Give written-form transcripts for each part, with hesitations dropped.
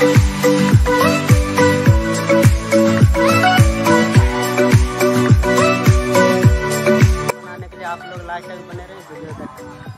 बनाने के लिए आप लोग लास्ट तक बने रहे वीडियो तक।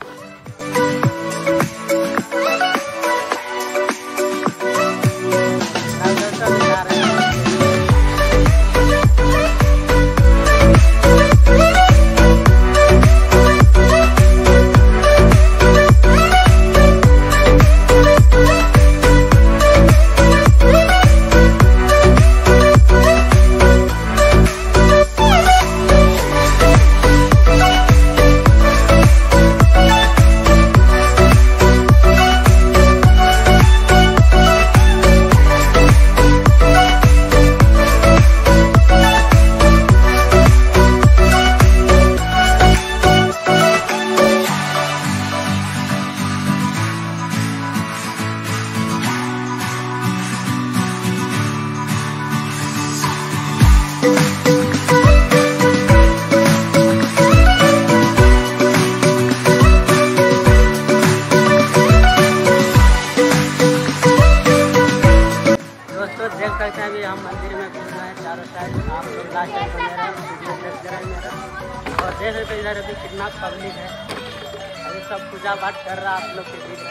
देख सकते हैं अभी हम मंदिर में घूम रहे हैं चारों साइड। आप लोग लास्ट टाइम बने रहे वीडियो देखते रहे मेरा। और देख सकते इधर अभी कितना पब्लिक है। अभी सब पूजा पाठ कर रहा है आप लोग के बीच में।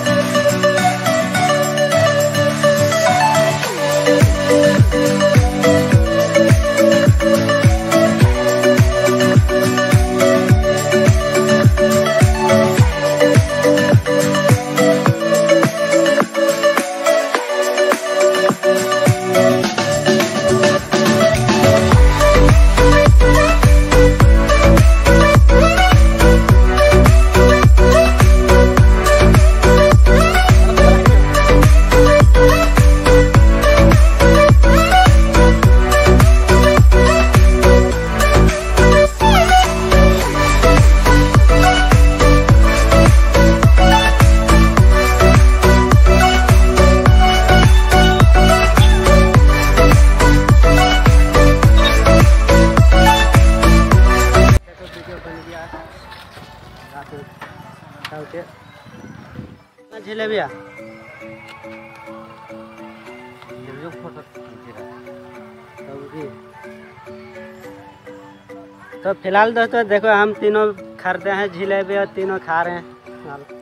जिलेबिया फोटो तो फिलहाल दोस्तों देखो हम तीनों खरीदे हैं जिलेबी और तीनों खा रहे हैं।